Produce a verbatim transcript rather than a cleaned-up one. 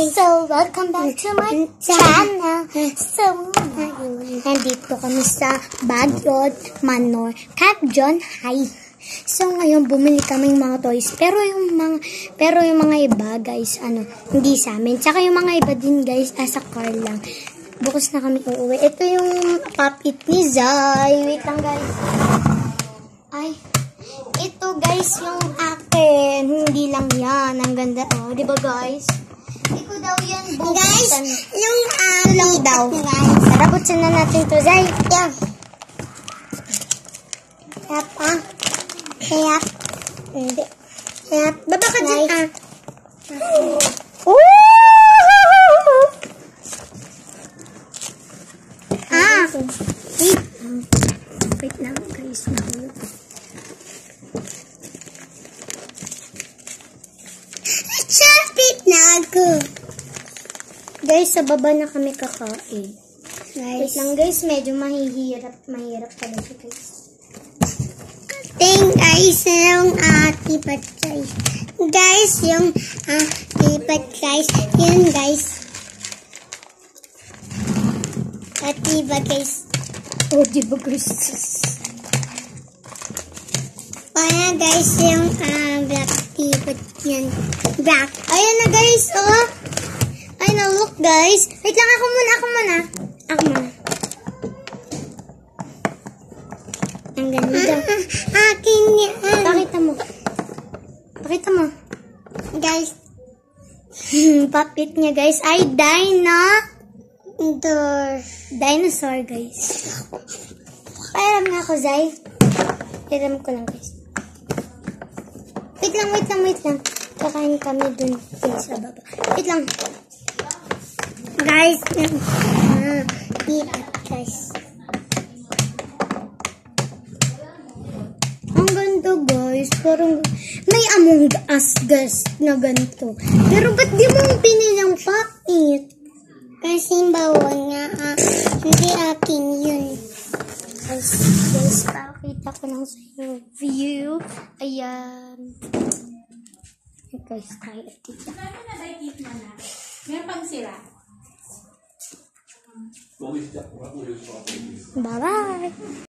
So, welcome back to my channel. So, nandito kami sa Baguio, Manor, Quezon High. So, ngayon bumili kaming mga toys. Pero yung mga pero yung mga iba, guys, ano, hindi sa amin. Tsaka yung mga iba din, guys, ah, sa car lang. Bukas na kami uuwi. Ito yung puppet ni Zay. Wait lang, guys. Ay, ito, guys, yung akin. Hindi lang yan. Ang ganda, oh. Diba, guys? Hindi ko daw yan buksan. Guys, yung uh, lang daw. Tara, buksan na natin to, Zay. Yan. Yap, ah. Yap. Hindi. Yap. Baba ka dyan, ah. Ooh! Ah. Wait. Wait lang, guys. Nahulog. Chapit na ako. Guys, sa baba na kami kakain. Guys. Wait lang, guys. Medyo mahihirap. Mahirap pala siya, guys. Ting, guys, yung uh, tipat guys. Guys, yung uh, tipat guys. Yun, guys. At tiba, guys. Oh, diba, guys? Kaya, guys, yung uh, black tipat yan. Black. Ayan na, guys, oh. Ay, na, look, guys. Wait lang, ako muna, ako muna. Ako muna. Ang ganda. Ah, akin yan. Pakita mo. Pakita mo. Guys. Puppet niya, guys, ay dino. Door. Dinosaur, guys. Pairam nga ako, Zay. Pairam ko lang, guys. Wait lang, wait lang, wait lang. Kakain kami dun, guys, sa baba. Wait lang. Guys. Ah, tipat, guys. Ang ganda, guys. Parang may Among Us, guys, na ganito. Pero ba't di mo pinilang pakit? Kasi bawal nga, ah, hindi akin yun. Guys, guys, pakita ko lang sa inyo view. Ayan. Guys, tayo dito. Meron pang sila. Bye-bye.